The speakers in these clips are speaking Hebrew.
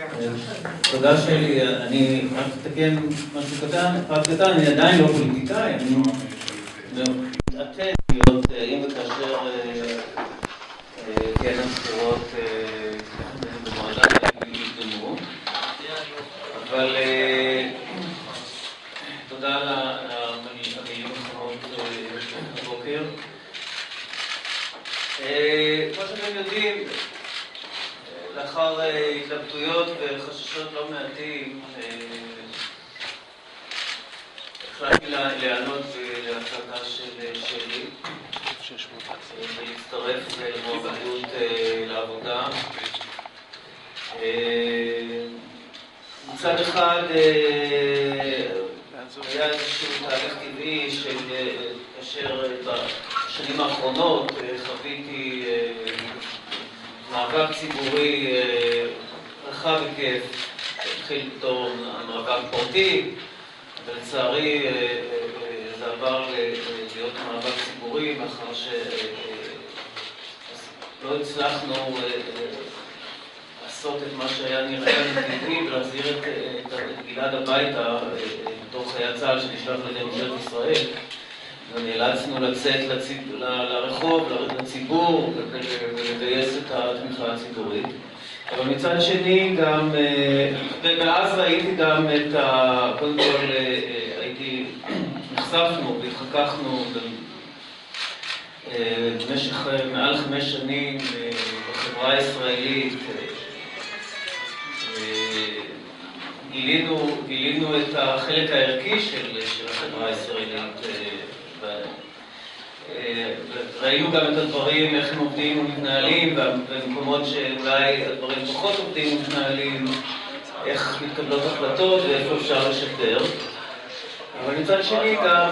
תודה שלי, אני רק אתקן משהו קטן, אני עדיין לא פוליטיקאי, אני מתעתד להיות, אם וכאשר כן הבחירות במועדן יתגמרו, אבל תודה על המילים החמות הבוקר. כמו שאתם יודעים, לאחר התלבטויות וחששות לא מעטים, החלטתי לענות להצגה של שלי ולהצטרף למועמדות לעבודה. מצד אחד היה איזשהו תהליך טבעי של כאשר בשנים האחרונות חוויתי מאבק ציבורי רחב היקף, שהתחיל בתור מאבק פרטי, ולצערי זה עבר להיות מאבק ציבורי, מאחר שלא הצלחנו לעשות את מה שהיה נראה טבעי ולהחזיר את גלעד הביתה בתוך חיי צה"ל שנשלח על ידי ממשלת ישראל. ונאלצנו לצאת לרחוב, לציבור, ולגייס את התמיכה הציבורית. אבל מצד שני גם, ואז ראיתי גם את קודם כל נחשפנו והתחככנו במשך מעל 5 שנים בחברה הישראלית. גילינו את החלק הערכי של החברה הישראלית. ראינו גם את הדברים, איך הם עובדים ומתנהלים, במקומות שאולי הדברים פחות עובדים ומתנהלים, איך מתקבלות החלטות ואיפה אפשר לשפר. אבל מצד שני גם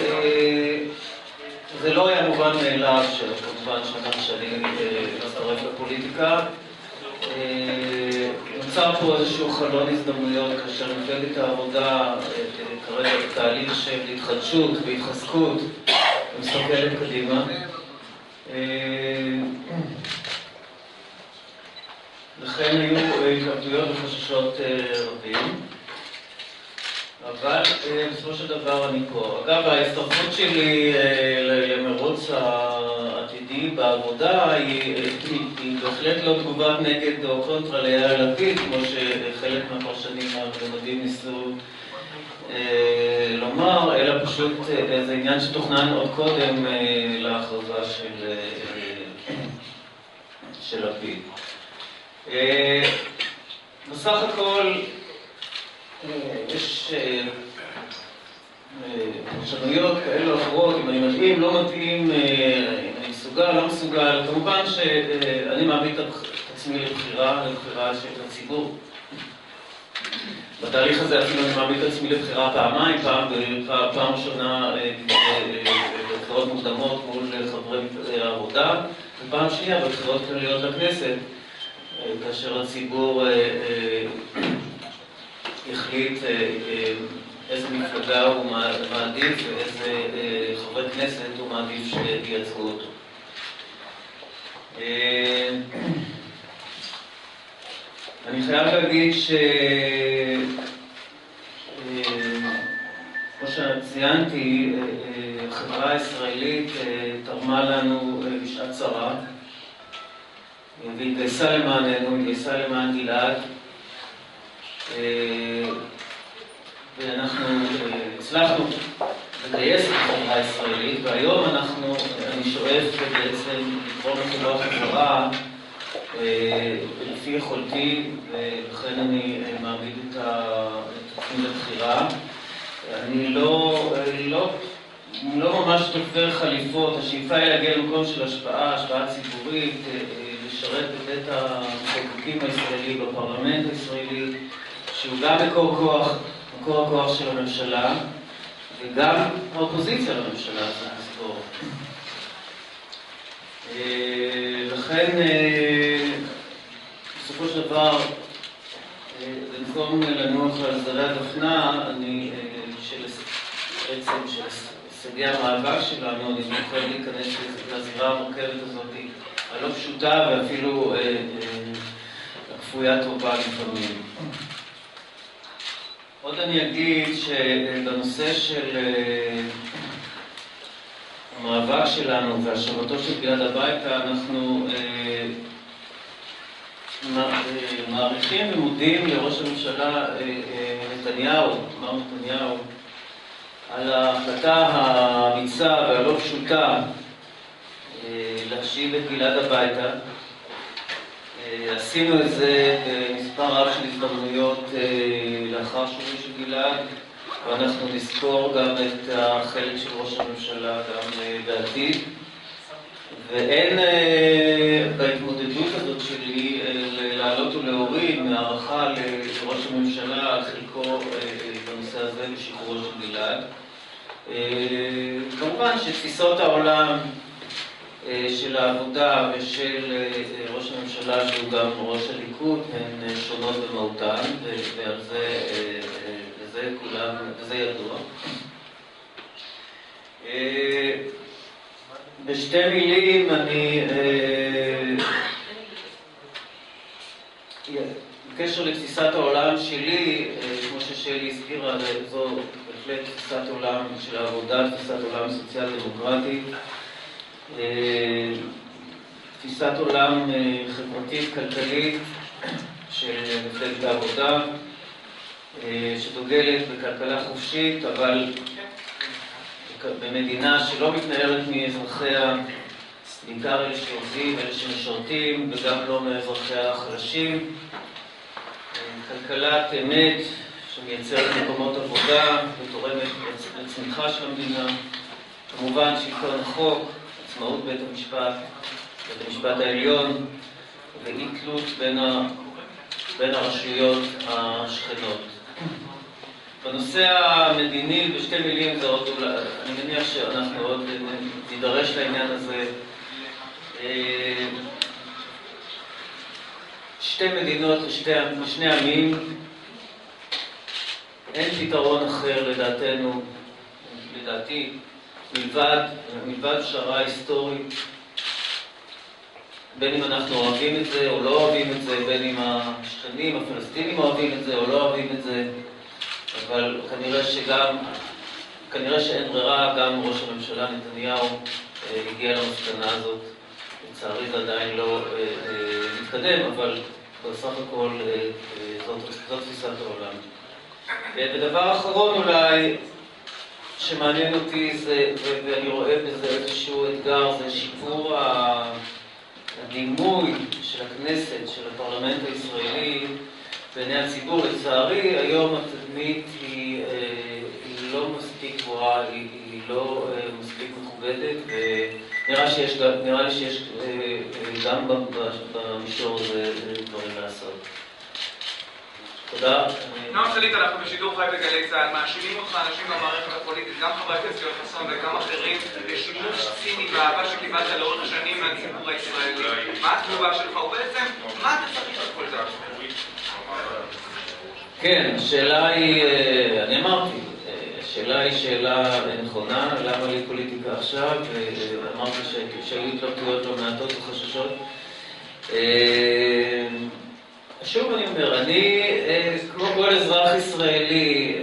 זה לא היה מובן מאליו שכמובן שאני מצטרף לפוליטיקה. נוצר פה איזשהו חלון הזדמנויות כאשר מפלגת העבודה כרגע בתהליך של התחדשות והתחזקות ומסתכלת קדימה. לכן היו התלבטויות וחששות רבים, אבל בסופו של דבר אני פה. אגב, ההצטרפות שלי למרוץ העתידי בעבודה היא בהחלט לא תגובת נגד או קונטרה ליאיר לפיד, כמו שחלק מהפרשנים המלומדים ניסו לומר, אלא פשוט זה עניין שתוכנן עוד קודם להכרזה של לפיד. בסך הכל יש פרשנויות כאלה או אחרות, אם אני מתאים, לא מתאים, אני מסוגל, לא מסוגל. כמובן שאני מעמיד את עצמי לבחירה של הציבור. בתהליך הזה אפילו אני מעמיד את עצמי לבחירה פעמיים, פעם ראשונה בבחירות מוקדמות מול חברי העבודה, ופעם שנייה בבחירות כלליות לכנסת, כאשר הציבור החליט איזה מפלגה הוא מעדיף ואיזה חברי כנסת הוא מעדיף שייצגו אותו. אני חייב להגיד כמו שציינתי, החברה הישראלית תרמה לנו בשעת צרה והתגייסה למעננו, התגייסה למען גלעד, ואנחנו הצלחנו לגייס את החברה הישראלית, והיום אני שואף בעצם לקרוא לחברה החברה לפי יכולתי, ולכן אני מעמיד את עצמי לבחירה. אני לא ממש תופר חליפות, השאיפה היא להגיע למקום של השפעה ציבורית, לשרת בבית המחוקקים הישראלי, בפרלמנט הישראלי, שהוא גם מקור הכוח של הממשלה, וגם האופוזיציה לממשלה, צריך לזכור. לכן, בסופו של דבר, במקום לנוח על זרי הדפנה, בעצם של הישגי המאבק שלנו, אני מוכן להיכנס לזירה המורכבת הזאת, הלא פשוטה ואפילו כפויה טובה לפעמים. עוד אני אגיד שבנושא של המאבק שלנו והשבתו של גלעד הביתה, אנחנו מעריכים ומודים לראש הממשלה נתניהו, מר נתניהו, על ההחלטה האמיצה והלא פשוטה להשיב את גלעד הביתה. עשינו את זה במספר רב של הזדמנויות לאחר שובו של גלעד, ואנחנו נזכור גם את החלק של ראש הממשלה גם בעתיד. ואין בהתמודדות הזאת שלי לעלות ולהוריד מהערכה לראש הממשלה על חלקו בנושא הזה בשחרורו של גלעד. כמובן שתפיסות העולם של העבודה ושל ראש הממשלה, שהוא גם ראש הליכוד, הן שונות במהותן, ועל זה ידוע. בשתי מילים אני בקשר לתפיסת העולם שלי, כמו ששלי הזכירה, זו בהחלט תפיסת עולם של העבודה, תפיסת עולם סוציאל דמוקרטית, תפיסת עולם חברתית כלכלית של מפלגת העבודה, שדוגלת בכלכלה חופשית, אבל במדינה שלא מתנערת מאזרחיה, בעיקר אלה שעובדים, אלה שמשרתים, וגם לא מאזרחיה החלשים. כלכלת אמת שמייצרת מקומות עבודה ותורמת לצמיחה של המדינה. כמובן שלטון החוק, עצמאות בית המשפט העליון, ואי תלות בין הרשויות השכנות. בנושא המדיני, בשתי מילים, זה עוד, אני מניח שאנחנו עוד נידרש לעניין הזה. שתי מדינות לשני עמים, אין פתרון אחר לדעתי, מלבד פשרה היסטורית, בין אם אנחנו אוהבים את זה או לא אוהבים את זה, בין אם השכנים הפלסטינים אוהבים את זה או לא אוהבים את זה, אבל כנראה שאין ברירה, גם ראש הממשלה נתניהו הגיע למסקנה הזאת. לצערי זה עדיין לא מתקדם, אבל בסך הכל זאת תפיסת העולם. ודבר אחרון אולי שמעניין אותי, ואני רואה בזה איזשהו אתגר, זה שיפור הדימוי של הכנסת, של הפרלמנט הישראלי בעיני הציבור. לצערי, היום התדמית היא לא מספיק גבוהה, היא לא מספיק מכובדת, ונראה לי שיש גם במישור הזה דברים לעשות. תודה. נועם שליט, אנחנו בשידור חי בגלי צה"ל, מאשימים אותך אנשים במערכת הפוליטית, גם חברי הכנסת יואל חסון וגם אחרים, בשימוש ציני באהבה שקיבלת לאורך שנים מהציבור הישראלי. מה התגובה שלך? ובעצם, מה אתה צריך את כל זה? כן, השאלה היא, אני אמרתי, השאלה היא שאלה נכונה, למה לי פוליטיקה עכשיו, ואמרתי שהיו התלבטויות לא מעטות וחששות. שוב אני אומר, אני, כמו כל אזרח ישראלי,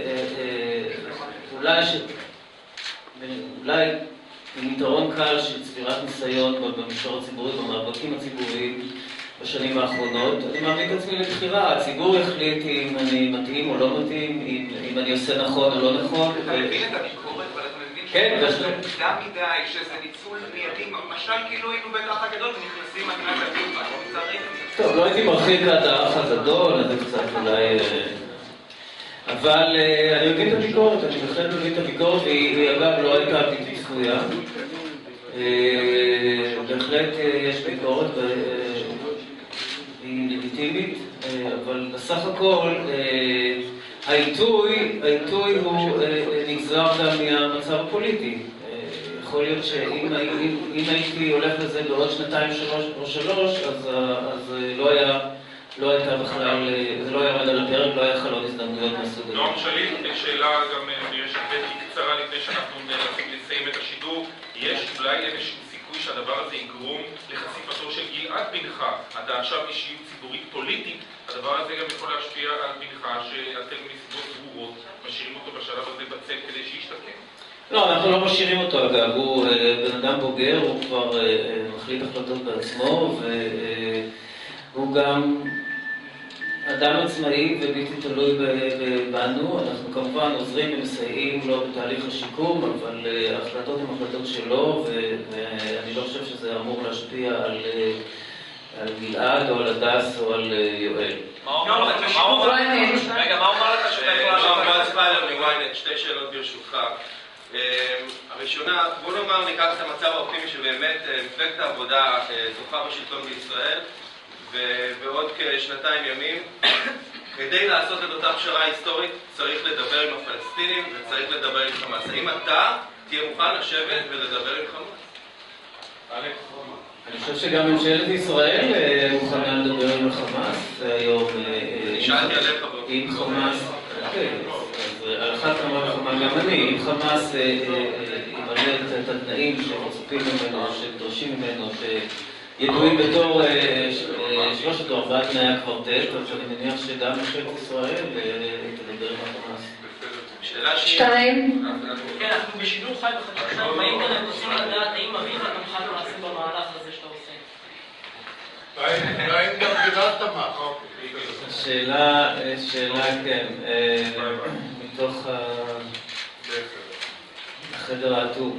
אולי עם יתרון קל של צבירת ניסיון במישור הציבורי, במאבקים הציבוריים בשנים האחרונות, אני מעמיד את עצמי לבחירה. הציבור יחליט אם אני מתאים או לא מתאים, אם אני עושה נכון או לא נכון. אתה מבין את הביקורת, אבל אתה מבין שזה מוקדם מדי, שזה ניצול מיידי, משל כאילו היינו באח הגדול ונכנסים עד הדיון, אנחנו מצרים את זה. טוב, לא הייתי מרחיק עד האח הגדול, זה קצת אולי... אבל אני מבין את הביקורת, אני בהחלט מבין את הביקורת, והיא אגב לא הייתה בלתי צפויה. בהחלט יש ביקורת והיא לגיטימית, אבל בסך הכל העיתוי הוא נגזר גם מהמצב הפוליטי. יכול להיות שאם הייתי הולך לזה בעוד שנתיים או שלוש, אז לא הייתה בכלל, זה לא היה עמד על הפרק, לא היה חלון הזדמנויות מהסוג הזה. נועם שליט, שאלה גם יש קצרה לפני שאנחנו ננסים לסיים את השידור. יש אולי איזשהו סיכוי שהדבר הזה יגרום לחשיפתו של גלעד בנך, אתה עכשיו אישיות ציבורית פוליטית, הדבר הזה גם יכול להשפיע על מנחה שאתם מסיבות ברורות משאירים אותו בשלב הזה בצל כדי שישתקם. לא, אנחנו לא משאירים אותו אגב, הוא בן אדם בוגר, הוא כבר מחליט החלטות בעצמו, והוא גם אדם עצמאי ובלתי תלוי בנו. אנחנו כמובן עוזרים ומסייעים לו בתהליך השיקום, אבל ההחלטות הן החלטות שלו, ואני לא חושב שזה אמור להשפיע על גלעד או על הדס או על יואל. מה אומר לך שאתה יכולה שתי שאלות ברשותך. הראשונה, בוא נאמר ניקח את המצב האופטימי שבאמת מפלגת העבודה זוכה בשלטון בישראל ובעוד כשנתיים ימים כדי לעשות את אותה פשרה היסטורית צריך לדבר עם הפלסטינים וצריך לדבר עם חמאס. האם אתה תהיה מוכן לשבת ולדבר עם חמאס? אני חושב שגם ממשלת ישראל מוכנה לדבר עם החמאס היום. שאלתי עליך עם חמאס, על אחת כמה וכמה גם אני, אם חמאס ימלא את התנאים שמצפים ממנו, שדורשים ממנו, שידועים בתור שלושת או ארבעת תנאי הקוורטט, אז אני מניח שגם ממשלת ישראל תדבר עם החמאס. שאלה שתיים. כן, אנחנו בשידור חי בחדשות באינטרנט רוצים לדעת האם אביך אתה מוכן לעשות במהלך הזה שאתה עושה. והאם גם גלעד תמך? שאלה כן, מתוך החדר האטום.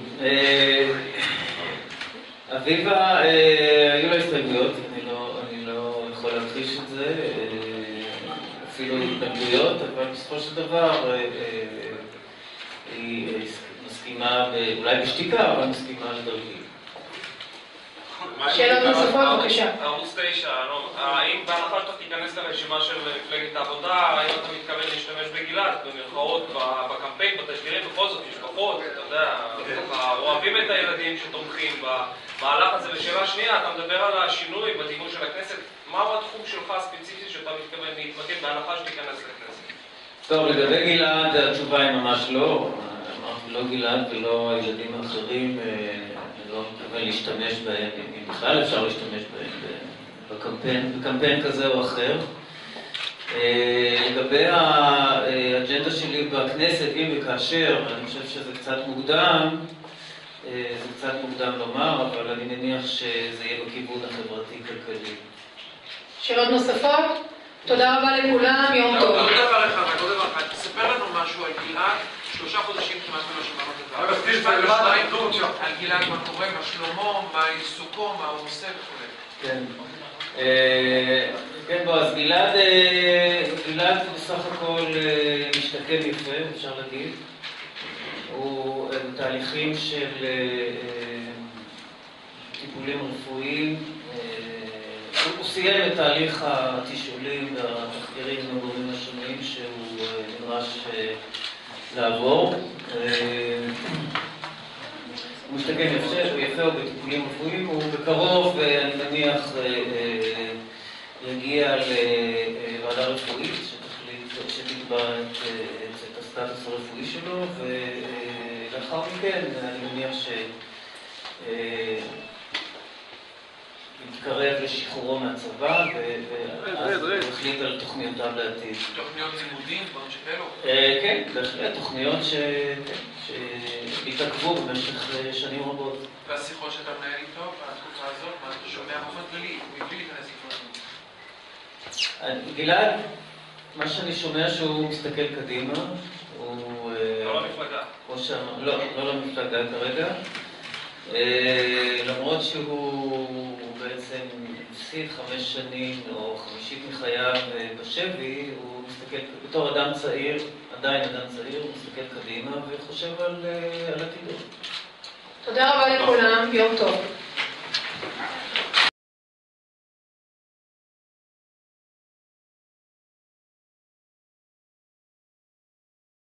אביבה, היו לה הסתייגויות, אני לא יכול להכחיש את זה, אפילו התנגדויות, אבל בסופו של דבר היא מסכימה, אולי בשתיקה, אבל מסכימה לדרכי. שאלות נוספות, בבקשה. ערוץ 9, האם בהנחה שאתה תיכנס לרשימה של מפלגת העבודה, האם אתה מתכוון להשתמש בגלעד, במרכאות, בקמפיין, בתשדירים, בכל זאת, משפחות, אתה יודע, אוהבים את הילדים שתומכים במהלך הזה. ושאלה שנייה, אתה מדבר על השינוי בדימוי של הכנסת, מהו התחום שלך הספציפי שאתה מתכוון להתמקד בהנחה שתיכנס לכנסת? טוב, לגבי גלעד, התשובה היא ממש לא. אמרתי לא גלעד ולא הילדים האחרים, אני לא מתכוון להשתמש בהם, אם בכלל אפשר להשתמש בהם בקמפיין כזה או אחר. לגבי האג'נדה שלי בכנסת, אם וכאשר, אני חושב שזה קצת מוקדם לומר, אבל אני מניח שזה יהיה בכיוון החברתי-כלכלי. שאלות נוספות? תודה רבה לכולם, יום טוב. עוד דבר אחד, תספר לנו משהו על גלעד, 3 חודשים כמעט ולא שמענו דבר. על גלעד, מה קורה, מה שלמה, מה עיסוקו, מה הוא עושה וכו'. כן, אז גלעד בסך הכל משתקם יפה, אפשר להגיד. הוא בתהליכים של טיפולים רפואיים. הוא סיים את תהליך התשאולים והתחקירים הגורמים השונים שהוא נדרש לעבור. הוא משתקם יפה, הוא בטיפולים רפואיים, הוא בקרוב, אני מניח, יגיע לוועדה רפואית שתקבע את הסטטוס הרפואי שלו, ולאחר מכן אני מניח יתקרב לשחרורו מהצבא, ואז הוא החליט על תוכניותיו לעתיד. תוכניות לימודים, דברים שכאלו? כן, בהחלט, תוכניות שהתעכבו במשך שנים רבות. והשיחות שאתה מנהל איתו בתקופה הזאת, מה אתה שומע באופן כללי, מבלי להיכנס איתו? גלעד, מה שאני שומע שהוא מסתכל קדימה, לא למפלגה. לא למפלגה כרגע. למרות שהוא בעצם הפסיד 5 שנים או 50 מחייו בשבי, הוא מסתכל בתור אדם צעיר, עדיין אדם צעיר, הוא מסתכל קדימה וחושב על עתידו. תודה רבה לכולם, יום טוב.